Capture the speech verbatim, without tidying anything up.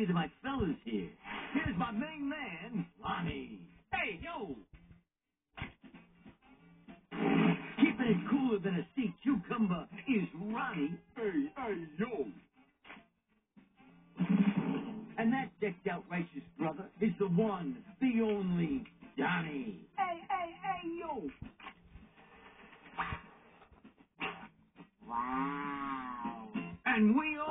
to my fellas here. Here's my main man, Ronnie. Hey, yo! Keeping it cooler than a sea cucumber is Ronnie. Hey, hey, yo! And that decked out righteous brother is the one, the only, Donnie. Hey, hey, hey, yo! Wow. And we